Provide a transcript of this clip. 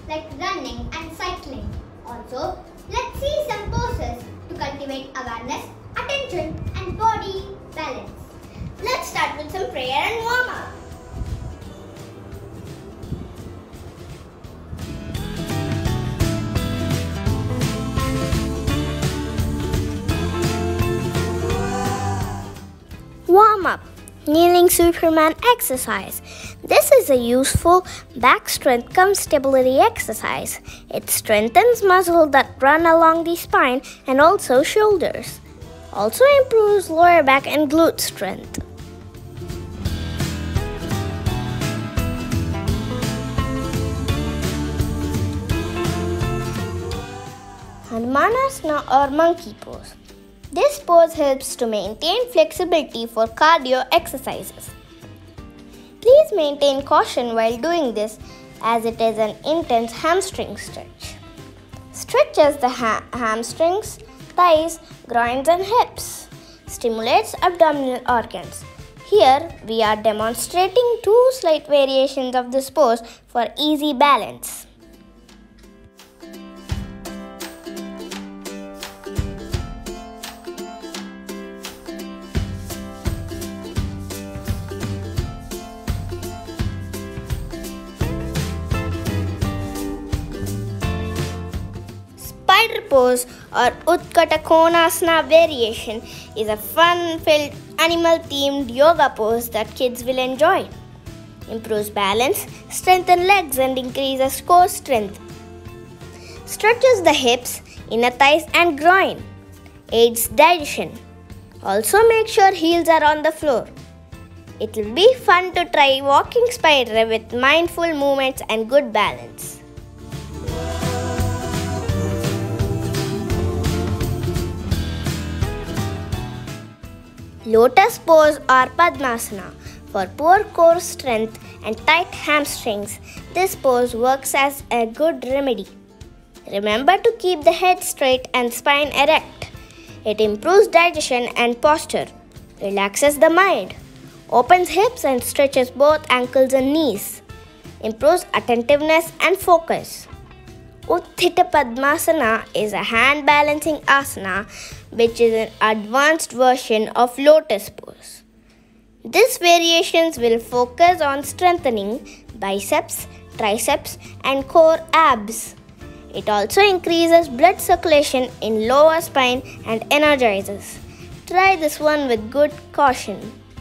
like running and cycling. Also, let's see some poses to cultivate awareness, attention and body balance. Let's start with some prayer and warm-up. Warm-up. Kneeling Superman exercise. This is a useful back strength cum stability exercise. It strengthens muscles that run along the spine and also shoulders. Also improves lower back and glute strength. Hanumanasana or monkey pose. This pose helps to maintain flexibility for cardio exercises. Please maintain caution while doing this as it is an intense hamstring stretch. Stretches the hamstrings, thighs, groins and hips. Stimulates abdominal organs. Here we are demonstrating 2 slight variations of this pose for easy balance. Spider pose or Utkata Konasana variation is a fun-filled animal-themed yoga pose that kids will enjoy. Improves balance, strengthens legs and increases core strength. Stretches the hips, inner thighs and groin. Aids digestion. Also make sure heels are on the floor. It will be fun to try walking spider with mindful movements and good balance. Lotus pose or Padmasana. For poor core strength and tight hamstrings, this pose works as a good remedy. Remember to keep the head straight and spine erect. It improves digestion and posture, relaxes the mind, opens hips and stretches both ankles and knees, improves attentiveness and focus. Utthita Padmasana is a hand balancing asana which is an advanced version of lotus pose. These variations will focus on strengthening biceps, triceps and core abs. It also increases blood circulation in lower spine and energizes. Try this one with good caution.